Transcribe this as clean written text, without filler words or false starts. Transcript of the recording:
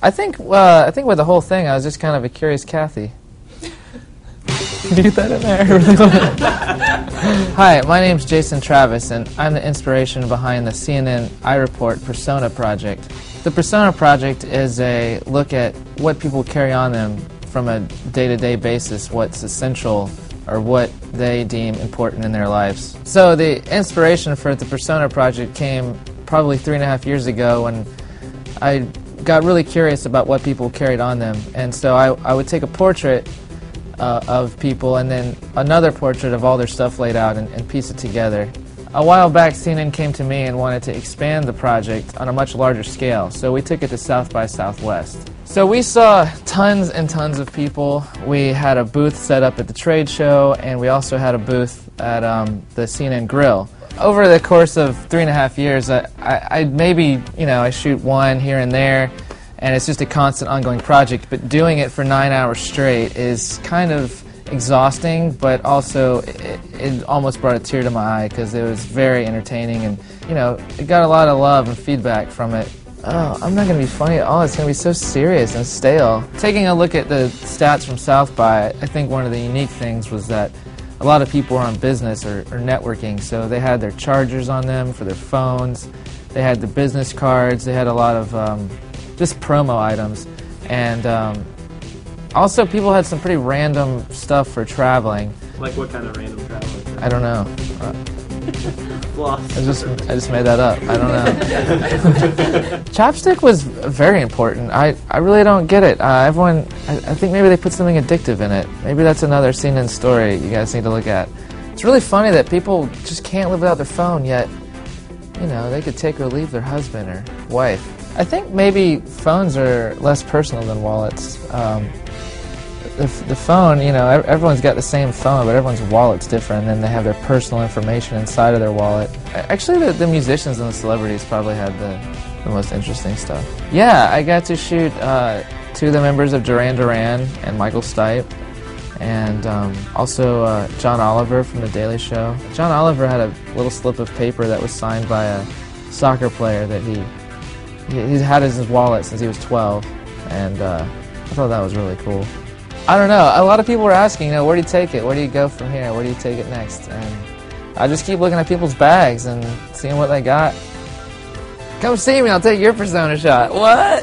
I think with the whole thing, I was just kind of a curious Kathy. Can you get that in there? Hi, my name's Jason Travis, and I'm the inspiration behind the CNN iReport Persona project. The Persona project is a look at what people carry on them from a day-to-day basis, what's essential or what they deem important in their lives. So the inspiration for the Persona project came probably 3.5 years ago when I got really curious about what people carried on them. And so I would take a portrait of people and then another portrait of all their stuff laid out and piece it together. A while back, CNN came to me and wanted to expand the project on a much larger scale, so we took it to South by Southwest. So we saw tons and tons of people. We had a booth set up at the trade show, and we also had a booth at the CNN Grill. Over the course of 3.5 years, I maybe, I shoot one here and there, and it's just a constant ongoing project, but doing it for 9 hours straight is kind of exhausting, but also it almost brought a tear to my eye because it was very entertaining, and it got a lot of love and feedback from it. Oh, I'm not going to be funny at all. It's going to be so serious and stale. Taking a look at the stats from South by, I think one of the unique things was that a lot of people were on business or networking, so they had their chargers on them for their phones, they had the business cards, they had a lot of just promo items, and also people had some pretty random stuff for traveling. Like what kind of random traveling? I don't know. I just made that up. I don't know. Chapstick was very important. I really don't get it. I think maybe they put something addictive in it. Maybe that's another CNN story you guys need to look at. It's really funny that people just can't live without their phone, yet they could take or leave their husband or wife. I think maybe phones are less personal than wallets. The phone, everyone's got the same phone, but everyone's wallet's different, and then they have their personal information inside of their wallet. Actually, the musicians and the celebrities probably had the most interesting stuff. Yeah, I got to shoot 2 of the members of Duran Duran and Michael Stipe, and also John Oliver from The Daily Show. John Oliver had a little slip of paper that was signed by a soccer player that he's had in his wallet since he was 12, and I thought that was really cool. I don't know, a lot of people were asking, where do you take it? Where do you go from here? Where do you take it next? And I just keep looking at people's bags and seeing what they got. Come see me, I'll take your Persona shot. What?